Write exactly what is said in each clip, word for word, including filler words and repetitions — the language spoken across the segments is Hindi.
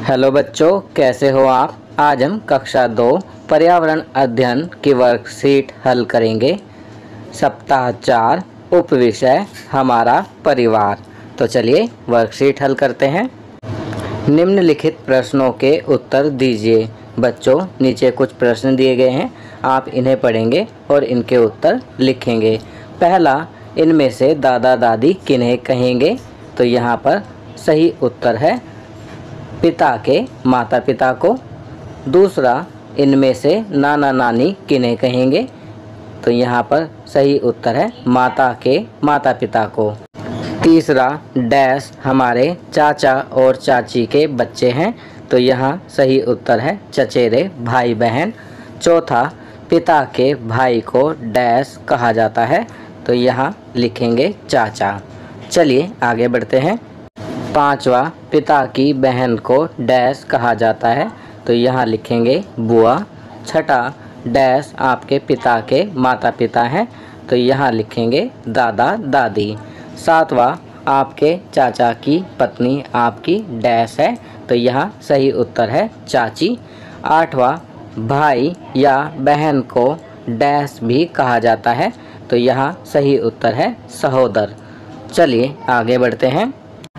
हेलो बच्चों, कैसे हो आप। आज हम कक्षा दो पर्यावरण अध्ययन की वर्कशीट हल करेंगे। सप्ताह चार, उपविषय हमारा परिवार। तो चलिए वर्कशीट हल करते हैं। निम्नलिखित प्रश्नों के उत्तर दीजिए। बच्चों, नीचे कुछ प्रश्न दिए गए हैं, आप इन्हें पढ़ेंगे और इनके उत्तर लिखेंगे। पहला, इनमें से दादा दादी किन्हें कहेंगे। तो यहाँ पर सही उत्तर है पिता के माता पिता को। दूसरा, इनमें से नाना नानी किन्हें कहेंगे। तो यहाँ पर सही उत्तर है माता के माता पिता को। तीसरा, डैश हमारे चाचा और चाची के बच्चे हैं। तो यहाँ सही उत्तर है चचेरे भाई बहन। चौथा, पिता के भाई को डैश कहा जाता है। तो यहाँ लिखेंगे चाचा। चलिए आगे बढ़ते हैं। पांचवा, पिता की बहन को डैश कहा जाता है। तो यहाँ लिखेंगे बुआ। छठा, डैश आपके पिता के माता पिता हैं। तो यहाँ लिखेंगे दादा दादी। सातवां, आपके चाचा की पत्नी आपकी डैश है। तो यहाँ सही उत्तर है चाची। आठवां, भाई या बहन को डैश भी कहा जाता है। तो यहाँ सही उत्तर है सहोदर। चलिए आगे बढ़ते हैं।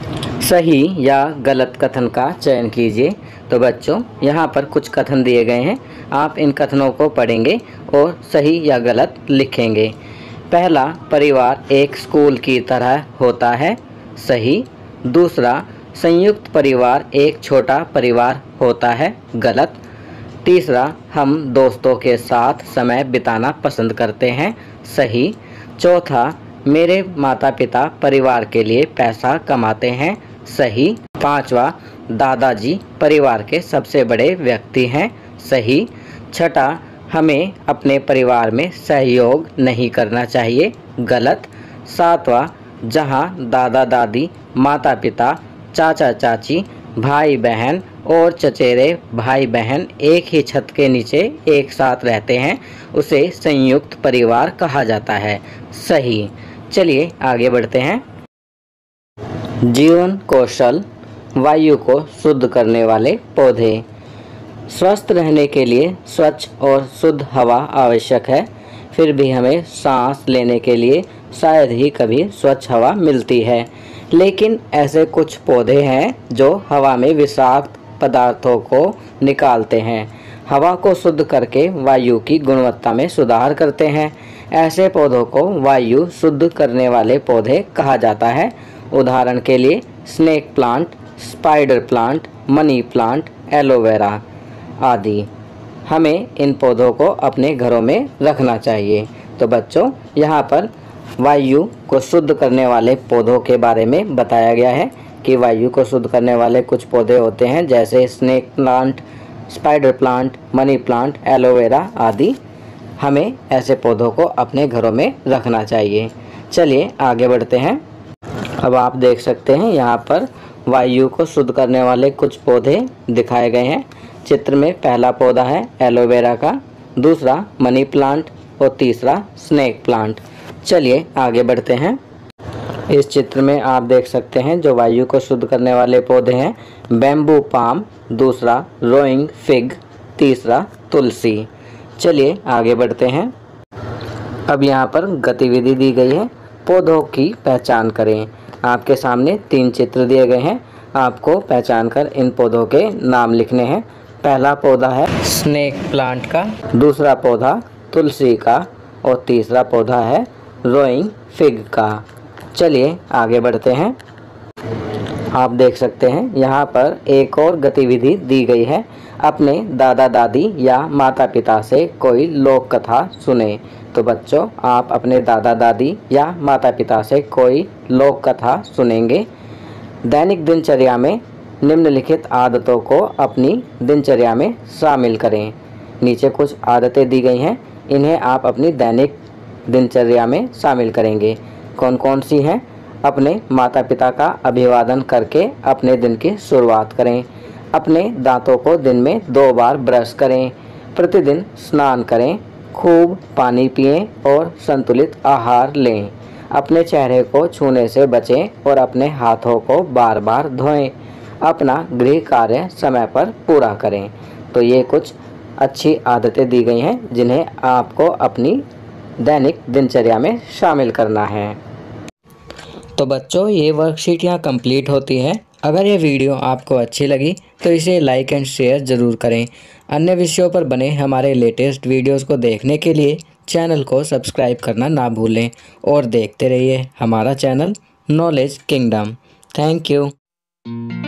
सही या गलत कथन का चयन कीजिए। तो बच्चों, यहाँ पर कुछ कथन दिए गए हैं, आप इन कथनों को पढ़ेंगे और सही या गलत लिखेंगे। पहला, परिवार एक स्कूल की तरह होता है। सही। दूसरा, संयुक्त परिवार एक छोटा परिवार होता है। गलत। तीसरा, हम दोस्तों के साथ समय बिताना पसंद करते हैं। सही। चौथा, मेरे माता पिता परिवार के लिए पैसा कमाते हैं। सही। पांचवा, दादाजी परिवार के सबसे बड़े व्यक्ति हैं। सही। छठा, हमें अपने परिवार में सहयोग नहीं करना चाहिए। गलत। सातवां, जहां दादा दादी, माता पिता, चाचा चाची, भाई बहन और चचेरे भाई बहन एक ही छत के नीचे एक साथ रहते हैं, उसे संयुक्त परिवार कहा जाता है। सही। चलिए आगे बढ़ते हैं। जीवन कौशल, वायु को शुद्ध करने वाले पौधे। स्वस्थ रहने के लिए स्वच्छ और शुद्ध हवा आवश्यक है, फिर भी हमें सांस लेने के लिए शायद ही कभी स्वच्छ हवा मिलती है। लेकिन ऐसे कुछ पौधे हैं जो हवा में विषाक्त पदार्थों को निकालते हैं, हवा को शुद्ध करके वायु की गुणवत्ता में सुधार करते हैं। ऐसे पौधों को वायु शुद्ध करने वाले पौधे कहा जाता है। उदाहरण के लिए snake plant, spider plant, money plant, aloe vera आदि। हमें इन पौधों को अपने घरों में रखना चाहिए। तो बच्चों, यहाँ पर वायु को शुद्ध करने वाले पौधों के बारे में बताया गया है कि वायु को शुद्ध करने वाले कुछ पौधे होते हैं, जैसे snake plant, spider plant, money plant, aloe vera आदि। हमें ऐसे पौधों को अपने घरों में रखना चाहिए। चलिए आगे बढ़ते हैं। अब आप देख सकते हैं यहाँ पर वायु को शुद्ध करने वाले कुछ पौधे दिखाए गए हैं। चित्र में पहला पौधा है एलोवेरा का, दूसरा मनी प्लांट और तीसरा स्नेक प्लांट। चलिए आगे बढ़ते हैं। इस चित्र में आप देख सकते हैं जो वायु को शुद्ध करने वाले पौधे हैं, बैम्बू पाम, दूसरा रोइंग फिग, तीसरा तुलसी। चलिए आगे बढ़ते हैं। अब यहाँ पर गतिविधि दी गई है, पौधों की पहचान करें। आपके सामने तीन चित्र दिए गए हैं, आपको पहचान कर इन पौधों के नाम लिखने हैं। पहला पौधा है स्नेक प्लांट का, दूसरा पौधा तुलसी का और तीसरा पौधा है रोइंग फिग का। चलिए आगे बढ़ते हैं। आप देख सकते हैं यहाँ पर एक और गतिविधि दी गई है, अपने दादा दादी या माता पिता से कोई लोक कथा सुने। तो बच्चों, आप अपने दादा दादी या माता पिता से कोई लोक कथा सुनेंगे। दैनिक दिनचर्या में निम्नलिखित आदतों को अपनी दिनचर्या में शामिल करें। नीचे कुछ आदतें दी गई हैं, इन्हें आप अपनी दैनिक दिनचर्या में शामिल करेंगे। कौन कौन सी हैं? अपने माता पिता का अभिवादन करके अपने दिन की शुरुआत करें। अपने दांतों को दिन में दो बार ब्रश करें। प्रतिदिन स्नान करें। खूब पानी पिएं और संतुलित आहार लें। अपने चेहरे को छूने से बचें और अपने हाथों को बार बार धोएं। अपना गृह कार्य समय पर पूरा करें। तो ये कुछ अच्छी आदतें दी गई हैं जिन्हें आपको अपनी दैनिक दिनचर्या में शामिल करना है। तो बच्चों, ये वर्कशीट यहाँ कंप्लीट होती है। अगर ये वीडियो आपको अच्छी लगी तो इसे लाइक एंड शेयर ज़रूर करें। अन्य विषयों पर बने हमारे लेटेस्ट वीडियोस को देखने के लिए चैनल को सब्सक्राइब करना ना भूलें और देखते रहिए हमारा channel knowledge kingdom. Thank you.